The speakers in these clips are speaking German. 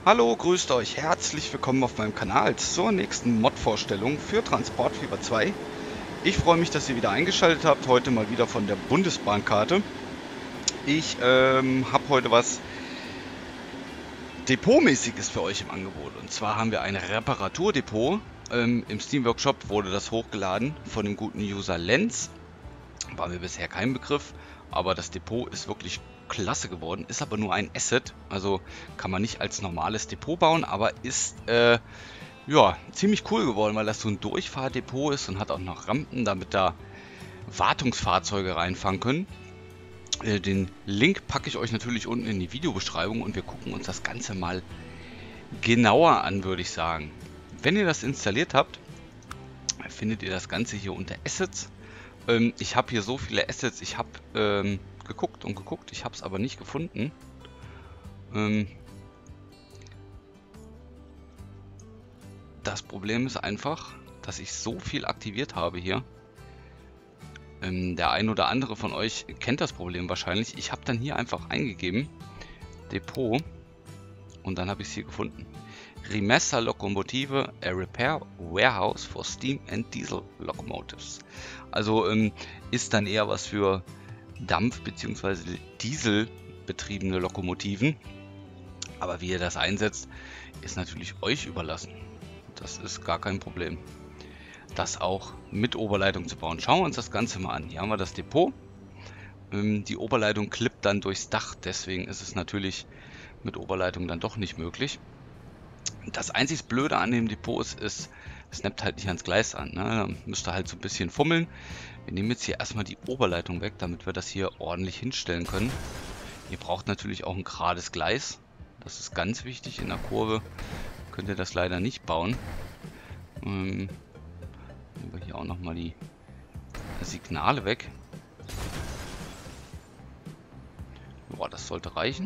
Hallo, grüßt euch, herzlich willkommen auf meinem Kanal zur nächsten Mod-Vorstellung für Transportfieber 2. Ich freue mich, dass ihr wieder eingeschaltet habt, heute mal wieder von der Bundesbahnkarte. Ich habe heute was Depotmäßiges für euch im Angebot. Und zwar haben wir ein Reparaturdepot. Im Steam Workshop wurde das hochgeladen von dem guten User Lenz. War mir bisher kein Begriff, aber das Depot ist wirklich klasse geworden, ist aber nur ein Asset, also kann man nicht als normales Depot bauen, aber ist ja ziemlich cool geworden, weil das so ein Durchfahrdepot ist und hat auch noch Rampen, damit da Wartungsfahrzeuge reinfahren können. Den Link packe ich euch natürlich unten in die Videobeschreibung und wir gucken uns das Ganze mal genauer an, würde ich sagen. Wenn ihr das installiert habt, findet ihr das Ganze hier unter Assets. Ich habe hier so viele Assets, ich habe geguckt und geguckt, ich habe es aber nicht gefunden. Das Problem ist einfach, dass ich so viel aktiviert habe hier. Der ein oder andere von euch kennt das Problem wahrscheinlich. Ich habe dann hier einfach eingegeben, Depot, und dann habe ich es hier gefunden. Remesser Lokomotive, a Repair Warehouse for Steam and Diesel Locomotives. Also ist dann eher was für Dampf- bzw. Dieselbetriebene Lokomotiven. Aber wie ihr das einsetzt, ist natürlich euch überlassen. Das ist gar kein Problem, das auch mit Oberleitung zu bauen. Schauen wir uns das Ganze mal an. Hier haben wir das Depot. Die Oberleitung klippt dann durchs Dach, deswegen ist es natürlich mit Oberleitung dann doch nicht möglich. Das einzig Blöde an dem Depot ist, es snappt halt nicht ans Gleis an. Ne? Da müsst ihr halt so ein bisschen fummeln. Wir nehmen jetzt hier erstmal die Oberleitung weg, damit wir das hier ordentlich hinstellen können. Ihr braucht natürlich auch ein gerades Gleis. Das ist ganz wichtig. In der Kurve könnt ihr das leider nicht bauen. Nehmen wir hier auch nochmal die Signale weg. Boah, das sollte reichen.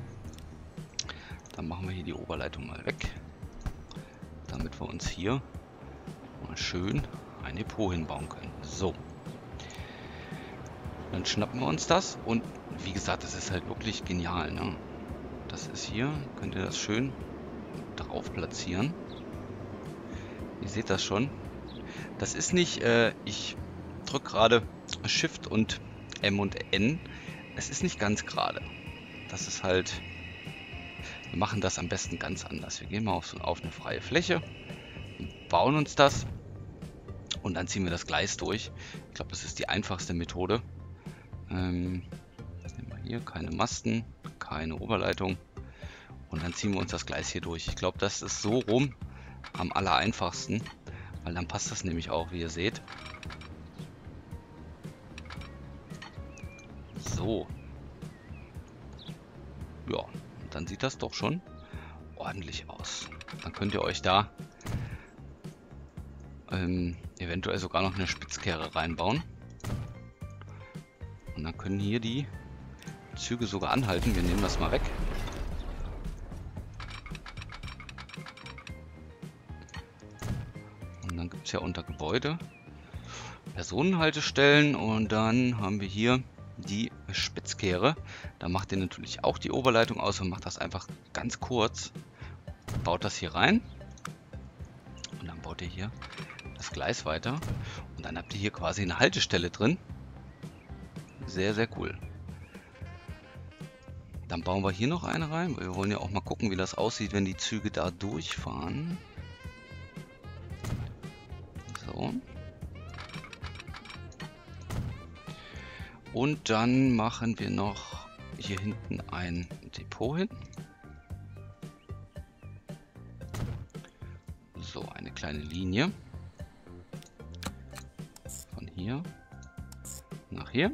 Dann machen wir hier die Oberleitung mal weg, damit wir uns hier mal schön ein Depot hinbauen können. So. Dann schnappen wir uns das und wie gesagt, das ist halt wirklich genial. Ne? Das ist hier, könnt ihr das schön drauf platzieren. Ihr seht das schon. Das ist nicht, ich drücke gerade Shift und M und N. Es ist nicht ganz gerade. Das ist halt, wir machen das am besten ganz anders. Wir gehen mal auf eine freie Fläche, bauen uns das und dann ziehen wir das Gleis durch. Ich glaube, das ist die einfachste Methode. Nehmen wir hier keine Masten, keine Oberleitung und dann ziehen wir uns das Gleis hier durch. Ich glaube, das ist so rum am allereinfachsten, weil dann passt das nämlich auch, wie ihr seht. So. Ja, dann sieht das doch schon ordentlich aus. Dann könnt ihr euch da eventuell sogar noch eine Spitzkehre reinbauen. Und dann können hier die Züge sogar anhalten. Wir nehmen das mal weg. Und dann gibt es ja unter Gebäude Personenhaltestellen und dann haben wir hier die Spitzkehre. Da macht ihr natürlich auch die Oberleitung aus und macht das einfach ganz kurz. Baut das hier rein und dann baut ihr hier das Gleis weiter und dann habt ihr hier quasi eine Haltestelle drin. Sehr, sehr cool. Dann bauen wir hier noch eine rein, weil wir wollen ja auch mal gucken, wie das aussieht, wenn die Züge da durchfahren. So. Und dann machen wir noch hier hinten ein Depot hin. So, eine kleine Linie. Von hier nach hier.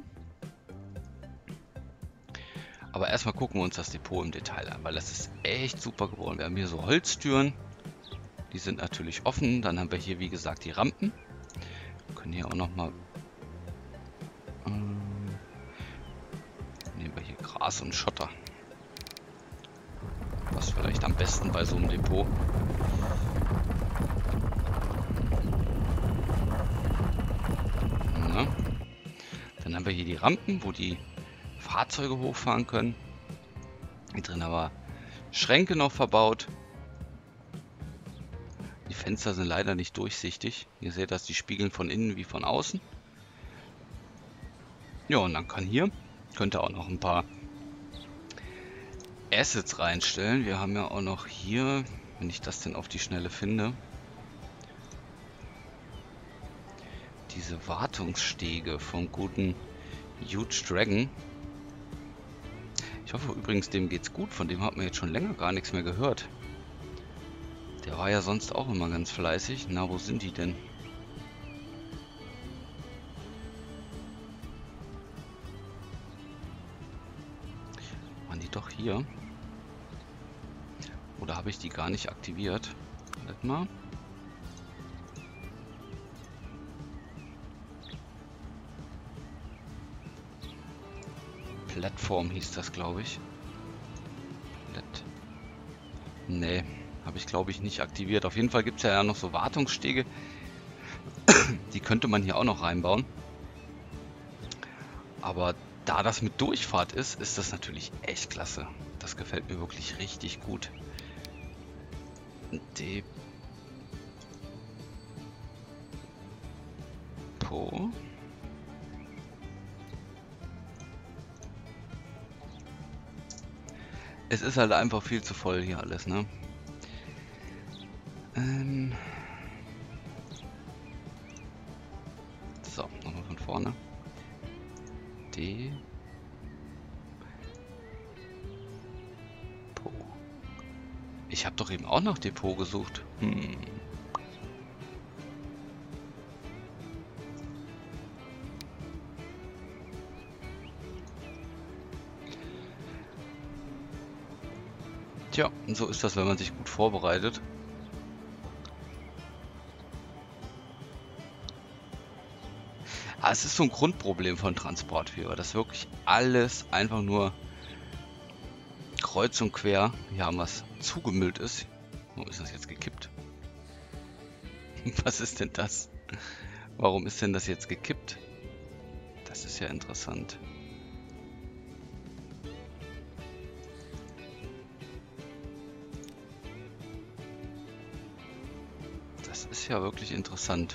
Aber erstmal gucken wir uns das Depot im Detail an, weil das ist echt super geworden. Wir haben hier so Holztüren. Die sind natürlich offen. Dann haben wir hier, wie gesagt, die Rampen. Wir können hier auch nochmal nehmen wir hier Gras und Schotter. Was vielleicht am besten bei so einem Depot. Na? Dann haben wir hier die Rampen, wo die Fahrzeuge hochfahren können. Hier drin aber Schränke noch verbaut. Die Fenster sind leider nicht durchsichtig. Ihr seht das, die spiegeln von innen wie von außen. Ja, und dann könnt ihr auch noch ein paar Assets reinstellen. Wir haben ja auch noch hier, wenn ich das denn auf die Schnelle finde, diese Wartungsstege vom guten Huge Dragon. Ich hoffe übrigens, dem geht's gut. Von dem hat man jetzt schon länger gar nichts mehr gehört. Der war ja sonst auch immer ganz fleißig. Na, wo sind die denn? Waren die doch hier? Oder habe ich die gar nicht aktiviert? Wartet mal. Plattform hieß das, glaube ich. Nee, habe ich glaube ich nicht aktiviert. Auf jeden Fall gibt es ja noch so Wartungsstege. Die könnte man hier auch noch reinbauen. Aber da das mit Durchfahrt ist, ist das natürlich echt klasse. Das gefällt mir wirklich richtig gut. Depot. Es ist halt einfach viel zu voll hier alles, ne? So, nochmal von vorne. Depot. Ich habe doch eben auch nach Depot gesucht. Tja, und so ist das, wenn man sich gut vorbereitet. Es ist so ein Grundproblem von Transportfieber, dass wirklich alles einfach nur kreuz und quer, hier haben wir es, zugemüllt ist. Warum ist das jetzt gekippt? Was ist denn das? Warum ist denn das jetzt gekippt? Das ist ja interessant. Das ist ja wirklich interessant.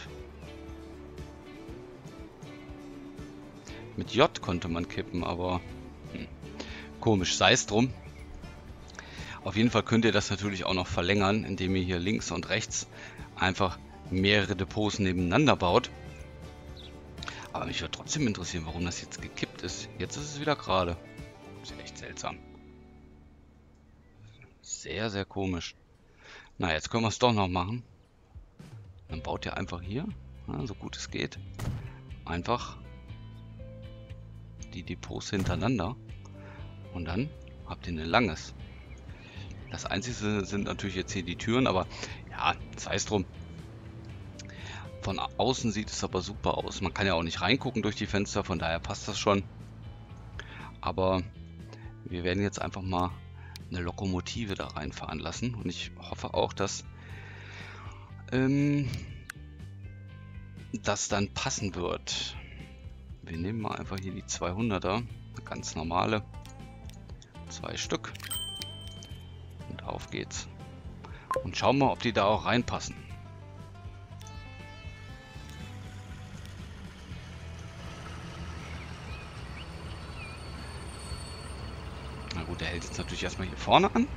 Mit J konnte man kippen, aber komisch, sei es drum. Auf jeden Fall könnt ihr das natürlich auch noch verlängern, indem ihr hier links und rechts einfach mehrere Depots nebeneinander baut. Aber mich würde trotzdem interessieren, warum das jetzt gekippt ist. Jetzt ist es wieder gerade. Ist ja echt seltsam. Sehr, sehr komisch. Na, jetzt können wir es doch noch machen. Dann baut ihr einfach hier, so gut es geht, einfach die Depots hintereinander. Und dann habt ihr ein langes. Das Einzige sind natürlich jetzt hier die Türen, aber ja, sei es drum. Von außen sieht es aber super aus. Man kann ja auch nicht reingucken durch die Fenster, von daher passt das schon. Aber wir werden jetzt einfach mal eine Lokomotive da reinfahren lassen. Und ich hoffe auch, dass das dann passen wird. Wir nehmen mal einfach hier die 200er, eine ganz normale. 2 Stück. Und auf geht's. Und schauen wir, ob die da auch reinpassen. Na gut, der hält jetzt natürlich erstmal hier vorne an.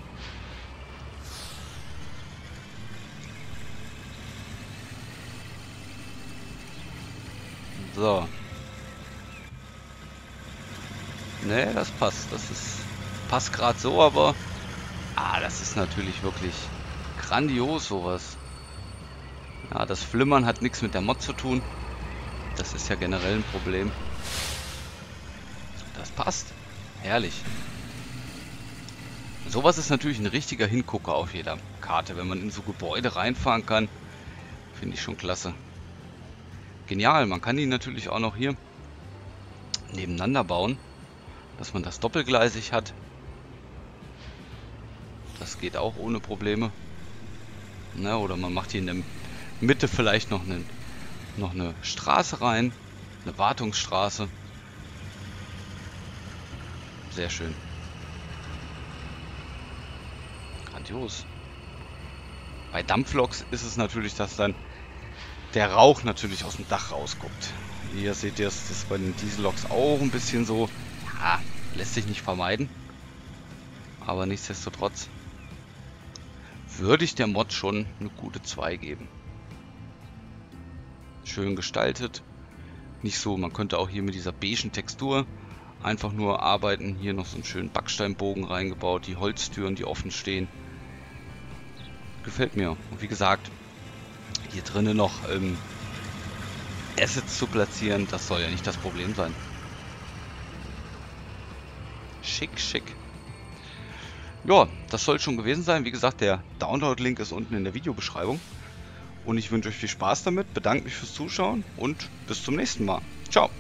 So. Ne, das passt. Passt gerade so, aber das ist natürlich wirklich grandios sowas. Ja, das Flimmern hat nichts mit der Mod zu tun. Das ist ja generell ein Problem. Das passt. Herrlich. Sowas ist natürlich ein richtiger Hingucker auf jeder Karte, wenn man in so Gebäude reinfahren kann. Finde ich schon klasse. Genial, man kann die natürlich auch noch hier nebeneinander bauen, dass man das doppelgleisig hat. Das geht auch ohne Probleme. Na, oder man macht hier in der Mitte vielleicht noch eine Straße rein, eine Wartungsstraße. Sehr schön. grandios. Bei Dampfloks ist es natürlich, dass dann der Rauch natürlich aus dem Dach rausguckt. Hier seht ihr, das ist bei den Dieselloks auch ein bisschen so. Ja, lässt sich nicht vermeiden. Aber nichtsdestotrotz würde ich der Mod schon eine gute 2 geben. Schön gestaltet. Nicht so, man könnte auch hier mit dieser beigen Textur einfach nur arbeiten. Hier noch so einen schönen Backsteinbogen reingebaut. Die Holztüren, die offen stehen. Gefällt mir. Und wie gesagt, hier drinnen noch Assets zu platzieren, das soll ja nicht das Problem sein. Schick, schick. Ja, das soll schon gewesen sein. Wie gesagt, der Download-Link ist unten in der Videobeschreibung. Und ich wünsche euch viel Spaß damit, bedanke mich fürs Zuschauen und bis zum nächsten Mal. Ciao.